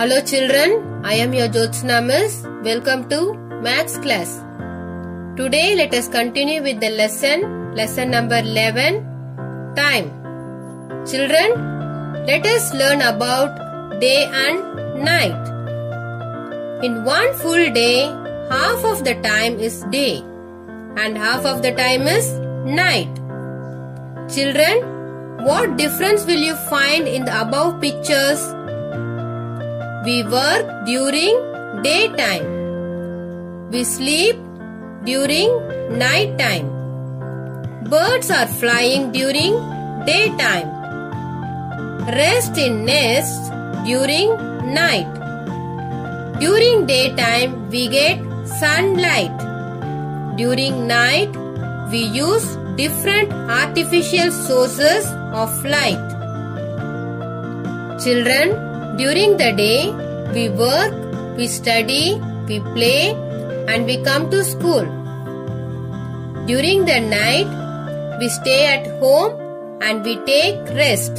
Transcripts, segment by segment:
Hello children, I am your Jyotsna Miss. Welcome to Maths class. Today let us continue with the lesson number 11, time. Children, let us learn about day and night. In one full day, half of the time is day and half of the time is night. Children, what difference will you find in the above pictures? We work during daytime. We sleep during night time. Birds are flying during daytime. Rest in nests during night. During daytime we get sunlight. During night we use different artificial sources of light. Children, during the day, we work, we study, we play and we come to school. During the night, we stay at home and we take rest.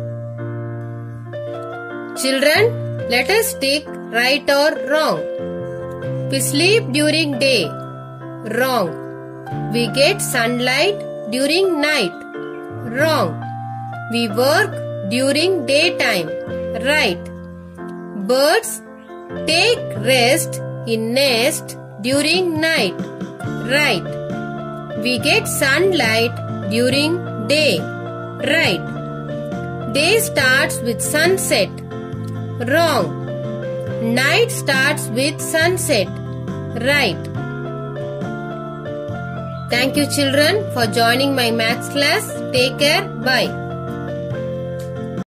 Children, let us take right or wrong. We sleep during day. Wrong. We get sunlight during night. Wrong. We work during daytime. Right. Birds take rest in nest during night. Right. We get sunlight during day. Right. Day starts with sunset. Wrong. Night starts with sunset. Right. Thank you children for joining my maths class. Take care. Bye.